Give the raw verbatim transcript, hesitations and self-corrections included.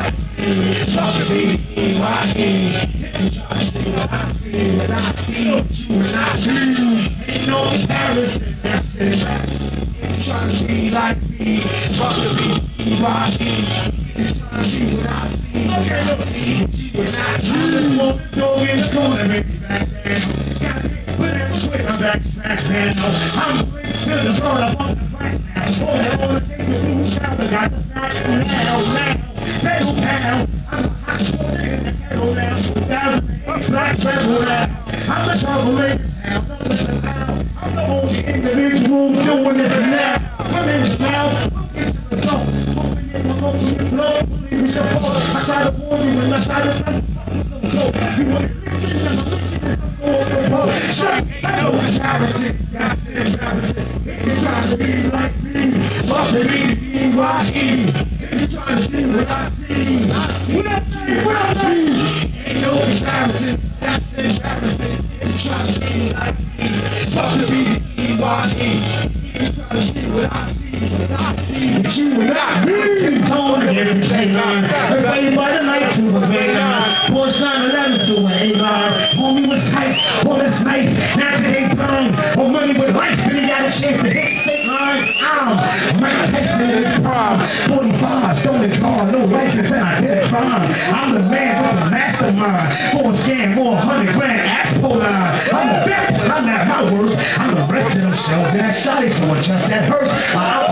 Talk to me, why me? Try to see what I see, what I see, you and I do. Ain't no comparison, that's it. Try to be like me, talk to me, why me? Try to see what I see, what I see, you and I do. I just want to go in the corner, make me back down. Got to put that sweat, I'm back, back down. I'm going to the front, I'm on the right now. Oh, I want to take the blue shower, got the back now, now. Pedal down, I'm a hot boy in the kettle now. Thousand eight black rebel now. I'm the troublemaker now. I'm the only individual doing this now. I'm in the mouth, looking to the soul. Moving in the local flow, believe it's your fault. I try to warn you and I try to tell you. You want to listen and I'm listening to the floor. Shut I know it's embarrassing. Got to embarrass it. If you're trying to be like me, love to be B Y E. If you're trying to see what I see, what I see, what I see. Ain't no embarrassing. That's embarrassing. If you're trying to be like me, love to be B Y E. If you're trying to see what I see, what I see. You and I, me. Tone and everything. Everybody by the night to the man. Four son eleven to an A-line. Homie was tight, all this nice. Now they ain't done. Or money with life, then he got a chance to hit state line. I'm right next to this prom. forty-five, stolen car, no license, and I did a crime. I'm the man with the mastermind. Four scam, more hundred grand, Expo line. I'm the best, I'm at my worst. I'm the rest of them shells, and that shot is for just that hurts.